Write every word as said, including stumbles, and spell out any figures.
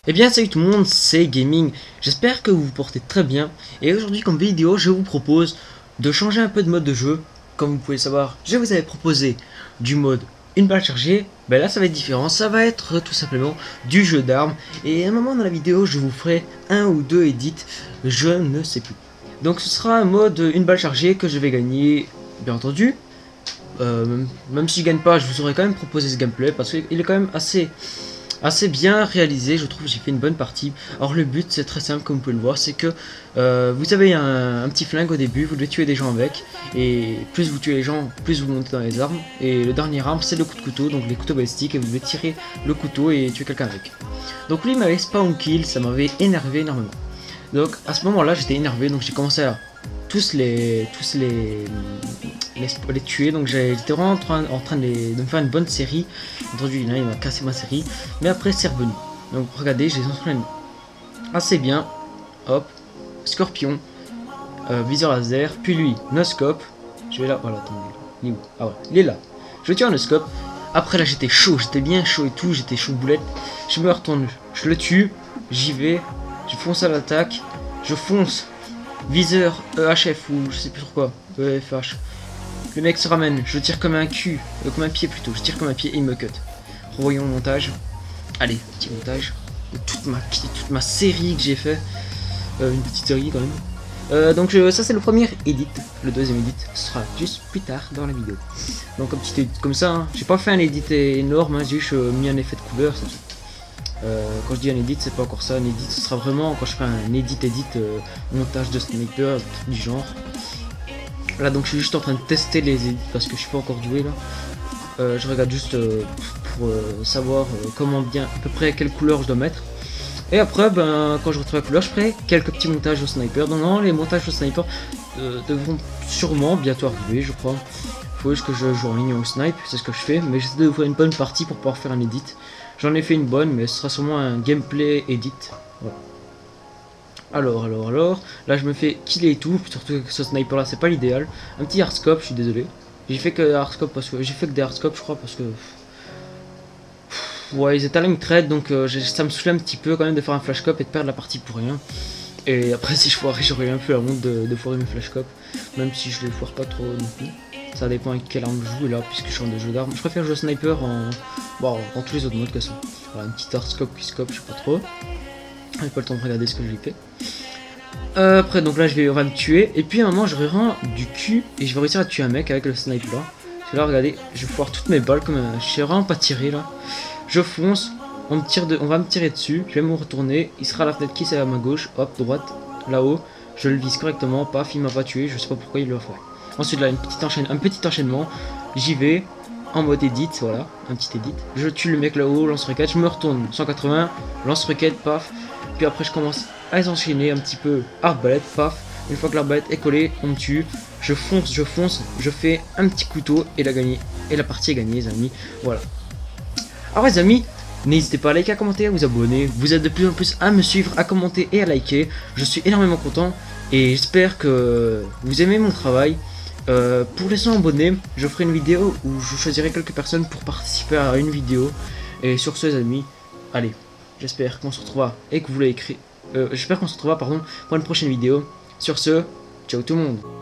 Eh bien salut tout le monde, c'est Gaming, j'espère que vous vous portez très bien. Et aujourd'hui comme vidéo je vous propose de changer un peu de mode de jeu. Comme vous pouvez le savoir, je vous avais proposé du mode une balle chargée. Ben là ça va être différent, ça va être tout simplement du jeu d'armes. Et à un moment dans la vidéo je vous ferai un ou deux edits, je ne sais plus. Donc ce sera un mode une balle chargée que je vais gagner, bien entendu. euh, Même si je gagne pas, je vous aurais quand même proposé ce gameplay parce qu'il est quand même assez... assez bien réalisé, je trouve. J'ai fait une bonne partie. Alors le but c'est très simple, comme vous pouvez le voir, c'est que euh, vous avez un, un petit flingue au début, vous devez tuer des gens avec, et plus vous tuez les gens, plus vous montez dans les armes. Et le dernier arme c'est le coup de couteau, donc les couteaux balistiques, et vous devez tirer le couteau et tuer quelqu'un avec. Donc lui il m'avait spawn kill, ça m'avait énervé énormément. Donc à ce moment là j'étais énervé, donc j'ai commencé à tous les tous les les, les tuer. Donc j'étais vraiment en train, en train de, les, de me faire une bonne série. Entendu, là il m'a cassé ma série, mais après c'est revenu. Donc regardez, je les entraîne assez bien. Hop, scorpion, euh, viseur laser, puis lui, no scope. Je vais là, voilà, attendez, il est où? Ah ouais, il est là. Je tire un no scope. Après là j'étais chaud, j'étais bien chaud et tout, j'étais chaud boulette. Je me retourne, je le tue, j'y vais, je fonce à l'attaque, je fonce. Viseur E H F ou je sais plus sur quoi, E F H. Le mec se ramène, je tire comme un cul, euh, comme un pied plutôt, je tire comme un pied et il me cut. Revoyons le montage. Allez, petit montage de toute ma, toute ma série que j'ai fait. Euh, une petite série quand même. Euh, donc je, ça c'est le premier edit. Le deuxième edit sera juste plus tard dans la vidéo. Donc un petit edit comme ça, hein. J'ai pas fait un edit énorme, hein. J'ai juste euh, mis un effet de couleur, c'est tout. Euh, quand je dis un edit, c'est pas encore ça, un edit, ce sera vraiment quand je ferai un edit edit euh, montage de sniper, du genre. Là donc je suis juste en train de tester les edits parce que je suis pas encore doué là. Euh, je regarde juste euh, pour euh, savoir euh, comment bien, à peu près quelle couleur je dois mettre. Et après, ben, quand je retrouve la couleur, je ferai quelques petits montages au sniper. Donc non, les montages au sniper euh, devront sûrement bientôt arriver, je crois. Il faut juste que je joue en ligne au snipe, c'est ce que je fais, mais j'essaie de faire une bonne partie pour pouvoir faire un edit. J'en ai fait une bonne, mais ce sera sûrement un gameplay edit. Voilà. Alors, alors, alors, là je me fais killer et tout, surtout que ce sniper là c'est pas l'idéal. Un petit hardscope, je suis désolé. J'ai fait que hardscope parce que j'ai fait que des hardscopes, je crois, parce que ouais, ils étaient à la trade, donc euh, ça me saoulait un petit peu quand même de faire un flashcop et de perdre la partie pour rien. Et après si je foirais, j'aurais un peu la honte de, de foirer mes flashcopes, même si je les foire pas trop non plus. Ça dépend avec quelle arme je joue, et là puisque je suis en des jeux d'armes, je préfère jouer sniper en bon, dans tous les autres modes que ça. Voilà, une petite hardscope qui scope, je sais pas trop. J'ai pas le temps de regarder ce que j'ai fait. Euh, après donc là je vais on va me tuer, et puis à un moment je rends du cul et je vais réussir à tuer un mec avec le sniper là. Parce que là regardez, je vais foire toutes mes balles comme un... je sais vraiment pas tirer là. Je fonce, on me tire de... on va me tirer dessus, je vais me retourner, il sera à la fenêtre qui c'est à ma gauche, hop, droite, là-haut, je le vise correctement, paf, il m'a pas tué, je sais pas pourquoi il l'a fait. Ensuite là une petite enchaîne... un petit enchaînement, j'y vais, en mode edit, voilà, un petit edit, je tue le mec là-haut, lance-roquette, je me retourne, cent quatre-vingts, lance-roquette, paf, puis après je commence à les enchaîner un petit peu, arbalète, paf, une fois que l'arbalète est collée, on me tue, je fonce, je fonce, je fais un petit couteau et la gagné, et la partie est gagnée les amis, voilà. Alors les amis, n'hésitez pas à liker, à commenter, à vous abonner, vous êtes de plus en plus à me suivre, à commenter et à liker, je suis énormément content et j'espère que vous aimez mon travail. Euh, pour les cent abonnés, je ferai une vidéo où je choisirai quelques personnes pour participer à une vidéo. Et sur ce les amis, allez, j'espère qu'on se retrouvera et que vous l'avez écrit. Euh, j'espère qu'on se retrouvera pardon pour une prochaine vidéo. Sur ce, ciao tout le monde.